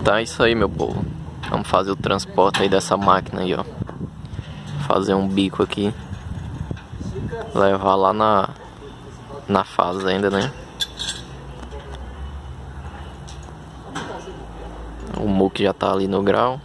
Então é isso aí, meu povo. Vamos fazer o transporte aí dessa máquina aí, ó. Fazer um bico aqui. Levar lá na fazenda, né? O muque já tá ali no grau.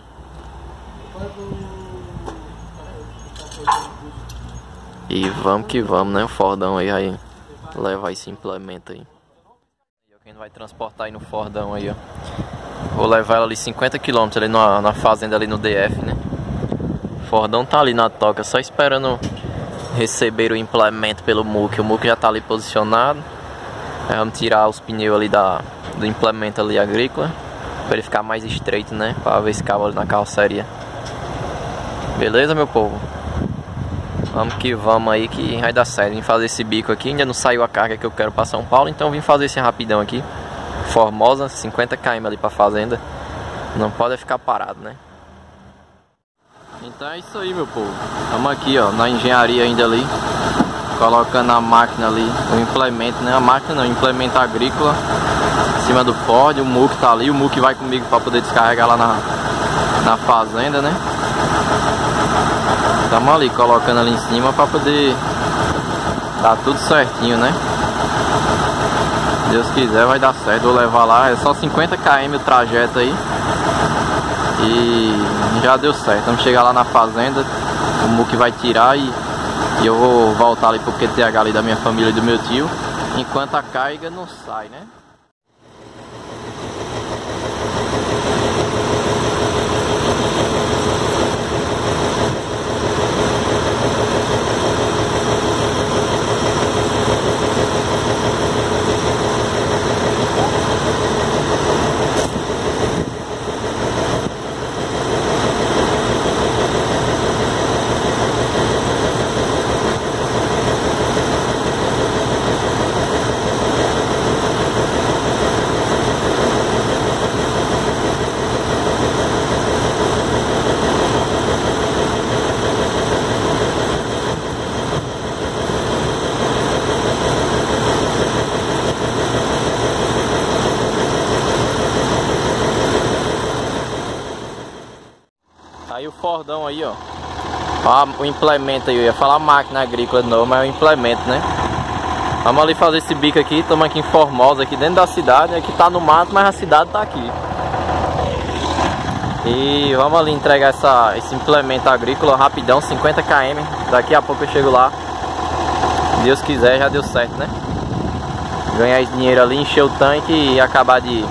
E vamos que vamos, né? O Fordão aí levar esse implemento aí. Quem vai transportar aí no Fordão aí, ó. Vou levar ela ali 50 km ali na fazenda ali no DF, né? O Fordão tá ali na toca, só esperando receber o implemento pelo muque. O muque já tá ali posicionado. Aí vamos tirar os pneus ali do implemento ali agrícola, para ele ficar mais estreito, né? Para ver esse cabo ali na carroceria. Beleza, meu povo? Vamos que vamos aí que vai dar certo. Vim fazer esse bico aqui, ainda não saiu a carga que eu quero para São Paulo, então vim fazer esse rapidão aqui. Formosa, 50 km ali para fazenda. Não pode ficar parado, né? Então é isso aí, meu povo. Estamos aqui, ó, na engenharia ainda ali, colocando a máquina ali, o implemento, né? A máquina não, o implemento agrícola em cima do Ford. O muque tá ali, o muque vai comigo para poder descarregar lá na fazenda, né? Estamos ali colocando ali em cima para poder dar tudo certinho, né? Se Deus quiser vai dar certo. Vou levar lá, é só 50 km o trajeto aí. E já deu certo. Vamos chegar lá na fazenda, o muque vai tirar e eu vou voltar ali pro QTH ali da minha família e do meu tio, enquanto a carga não sai, né? Aí o Fordão aí, ó. O implemento aí, eu ia falar máquina agrícola de novo, mas é o implemento, né? Vamos ali fazer esse bico aqui. Estamos aqui em Formosa, aqui dentro da cidade. Aqui tá no mato, mas a cidade tá aqui. E vamos ali entregar esse implemento agrícola rapidão, 50 km. Daqui a pouco eu chego lá. Se Deus quiser, já deu certo, né? Ganhar esse dinheiro ali, encher o tanque e acabar de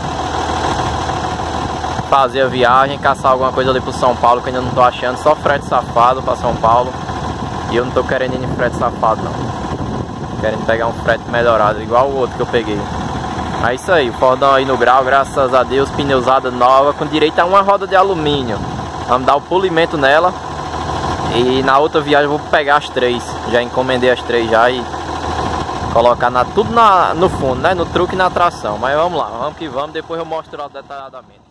fazer a viagem, caçar alguma coisa ali pro São Paulo, que eu ainda não tô achando. Só frete safado pra São Paulo. E eu não tô querendo ir em frete safado, não. Querendo pegar um frete melhorado, igual o outro que eu peguei. É isso aí, o Fordão aí no grau, graças a Deus, pneusada nova, com direito a uma roda de alumínio. Vamos dar o polimento nela. E na outra viagem eu vou pegar as 3. Já encomendei as 3 já e colocar tudo no fundo, né? No truque e na tração. Mas vamos lá, vamos que vamos, depois eu mostro detalhadamente.